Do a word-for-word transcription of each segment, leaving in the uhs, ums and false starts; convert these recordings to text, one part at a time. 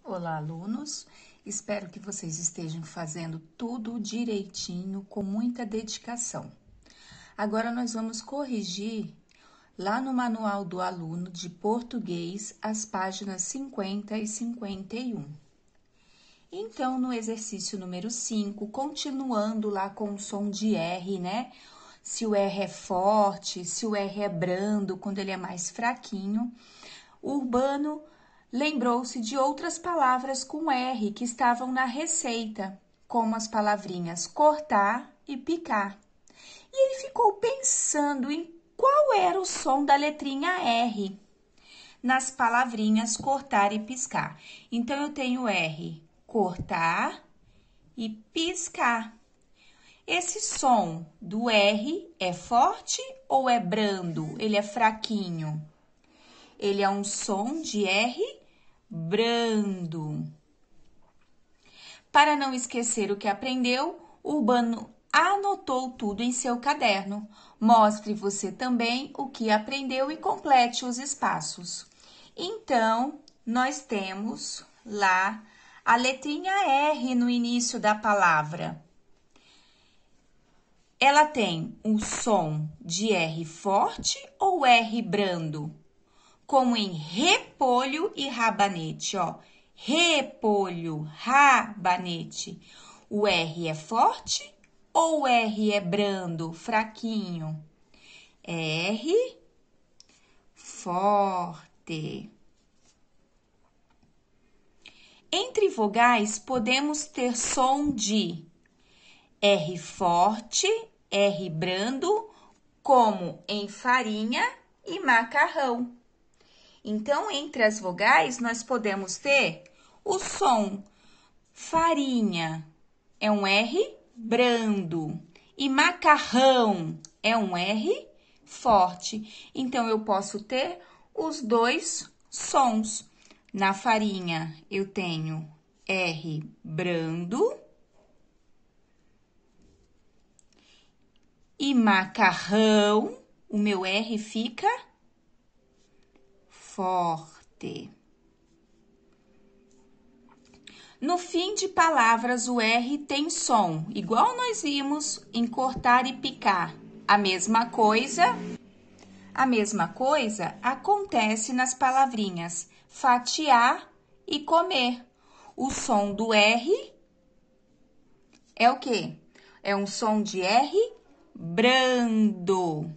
Olá, alunos! Espero que vocês estejam fazendo tudo direitinho, com muita dedicação. Agora, nós vamos corrigir lá no Manual do Aluno de Português as páginas cinquenta e cinquenta e um. Então, no exercício número cinco, continuando lá com o som de R, né? Se o R é forte, se o R é brando, quando ele é mais fraquinho, o Urbano lembrou-se de outras palavras com R que estavam na receita, como as palavrinhas cortar e picar. E ele ficou pensando em qual era o som da letrinha R nas palavrinhas cortar e piscar. Então, eu tenho R, cortar e piscar. Esse som do R é forte ou é brando? Ele é fraquinho? Ele é um som de R brando. Para não esquecer o que aprendeu, o Urbano anotou tudo em seu caderno. Mostre você também o que aprendeu e complete os espaços. Então, nós temos lá a letrinha R no início da palavra. Ela tem um som de R forte ou R brando? Como em repolho e rabanete, ó. Repolho, rabanete. O R é forte ou o R é brando, fraquinho? R, forte. Entre vogais, podemos ter som de R forte, R brando, como em farinha e macarrão. Então, entre as vogais, nós podemos ter o som farinha, é um R brando, e macarrão é um R forte. Então, eu posso ter os dois sons. Na farinha, eu tenho R brando e macarrão, o meu R fica forte. No fim de palavras, o R tem som, igual nós vimos em cortar e picar. A mesma coisa, a mesma coisa acontece nas palavrinhas fatiar e comer. O som do R é o quê? É um som de R brando.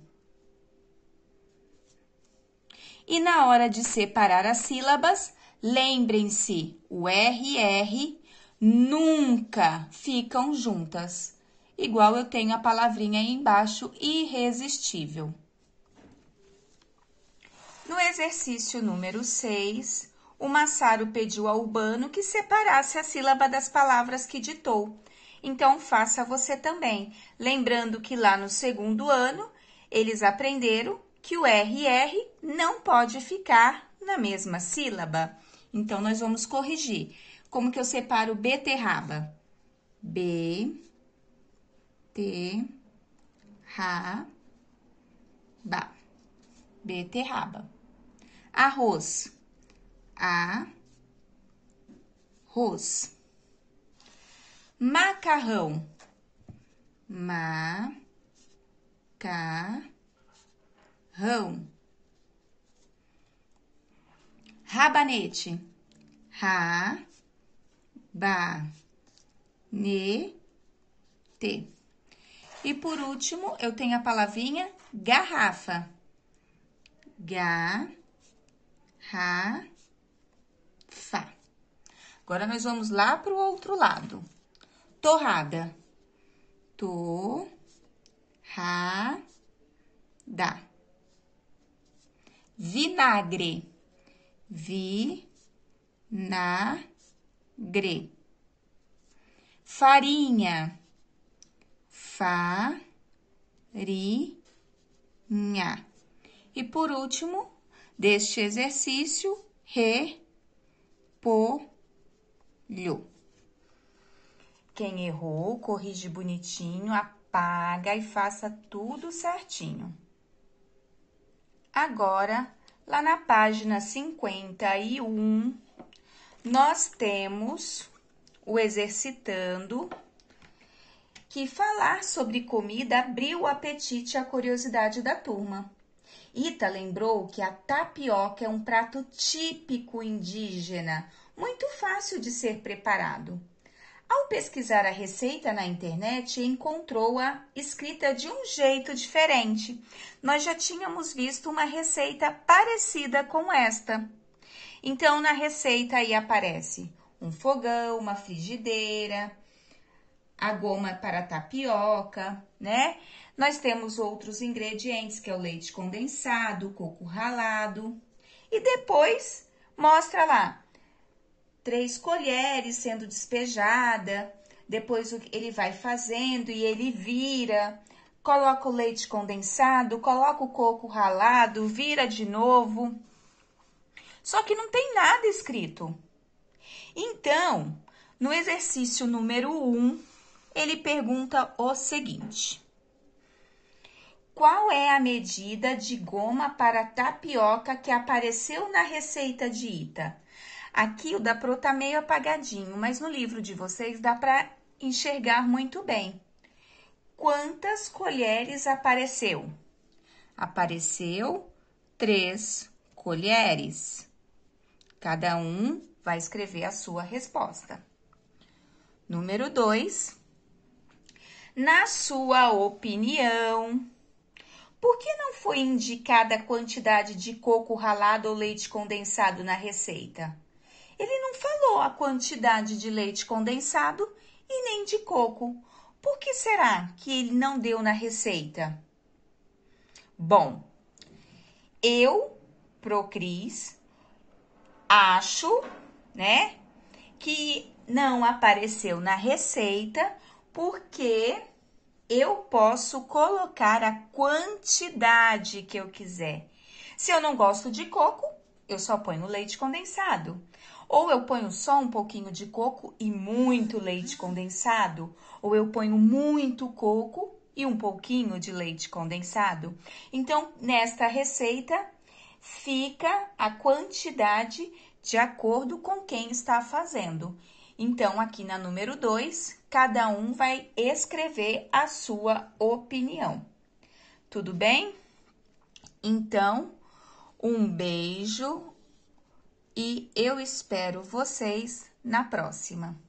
E na hora de separar as sílabas, lembrem-se, o R e R nunca ficam juntas. Igual eu tenho a palavrinha aí embaixo, irresistível. No exercício número seis, o Massaro pediu ao Urbano que separasse a sílaba das palavras que ditou. Então, faça você também. Lembrando que lá no segundo ano, eles aprenderam que o R e R não pode ficar na mesma sílaba. Então, nós vamos corrigir. Como que eu separo beterraba? B, T, Ra, Ba. Beterraba. Arroz. A, Ros. Macarrão. Ma, Ca, Rão. Rabanete. Ra, Ba, Ne, Te. E por último, eu tenho a palavrinha garrafa. Ga, Ra, Fa. Agora, nós vamos lá para o outro lado. Torrada. To, ra, da. Vinagre. Vi, na, gre. Farinha. Fa, ri, nha. E por último, deste exercício, re, po, lho. Quem errou, corrige bonitinho, apaga e faça tudo certinho. Agora, lá na página cinquenta e um, nós temos o exercitando, que falar sobre comida abriu o apetite e a curiosidade da turma. Ita lembrou que a tapioca é um prato típico indígena, muito fácil de ser preparado. Ao pesquisar a receita na internet, encontrou-a escrita de um jeito diferente. Nós já tínhamos visto uma receita parecida com esta. Então, na receita aí aparece um fogão, uma frigideira, a goma para tapioca, né? Nós temos outros ingredientes, que é o leite condensado, o coco ralado. E depois mostra lá, três colheres sendo despejada. Depois ele vai fazendo e ele vira. Coloca o leite condensado, coloca o coco ralado, vira de novo. Só que não tem nada escrito. Então, no exercício número um, ele pergunta o seguinte: qual é a medida de goma para tapioca que apareceu na receita de Ita? Aqui o da Pro tá meio apagadinho, mas no livro de vocês dá para enxergar muito bem. Quantas colheres apareceu? Apareceu três colheres. Cada um vai escrever a sua resposta. Número dois. Na sua opinião, por que não foi indicada a quantidade de coco ralado ou leite condensado na receita? Ele não falou a quantidade de leite condensado e nem de coco. Por que será que ele não deu na receita? Bom, eu, Procris, acho, né, que não apareceu na receita porque eu posso colocar a quantidade que eu quiser. Se eu não gosto de coco, eu só ponho leite condensado. Ou eu ponho só um pouquinho de coco e muito leite condensado. Ou eu ponho muito coco e um pouquinho de leite condensado. Então, nesta receita, fica a quantidade de acordo com quem está fazendo. Então, aqui na número dois, cada um vai escrever a sua opinião. Tudo bem? Então, um beijo e eu espero vocês na próxima.